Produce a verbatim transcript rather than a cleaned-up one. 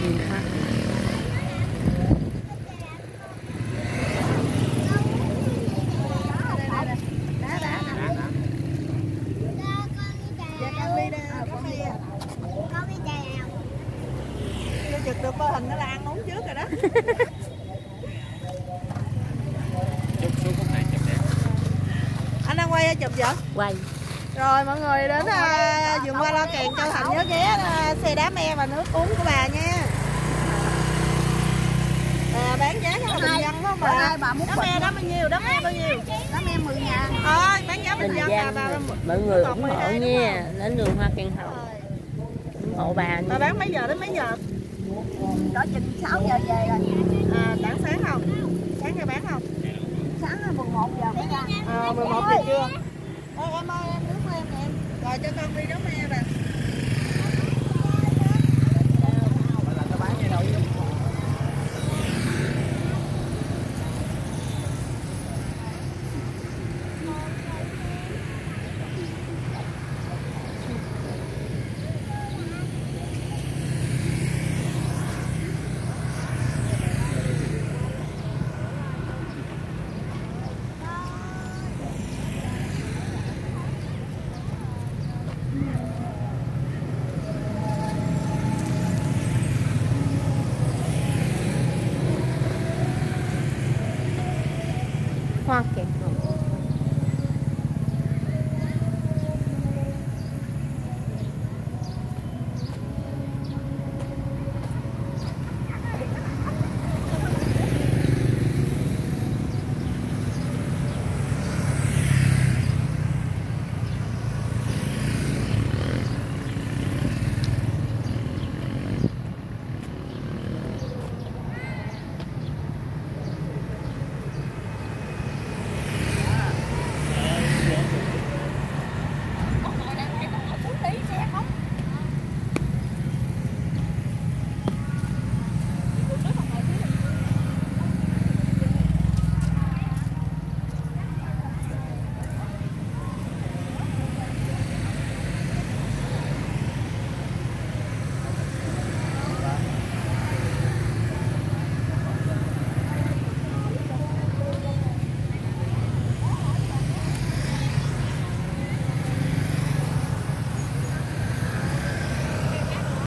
vườn hoa. Chụp được mô hình nó là ăn uống trước rồi đó. Chụp xuống khúc này chụp đẹp. Anh đang quay chụp vậy? Quay. Rồi mọi người đến uh, vườn hoa Lo Kèn Châu Thành nhớ ghé uh, xe đá me và nước uống của bà nha. À, bán giá cho bình dân đó mà. Đá me đó bao nhiêu? Đá me bao nhiêu? Đá me mười ngàn. Thôi bán giá bình dân là bà mọi người ủng hộ nha. Đến vườn hoa Kèn Hậu ủng hộ bà. Bà bán mấy giờ đến mấy giờ? Đó chừng sáu giờ về rồi. À, bán sáng không? Sáng ra bán không? Sáng là mười một giờ mới ra. À, mười một giờ trưa. Ê, em ơi em nước của em nè em. Rồi cho con đi đá me bà.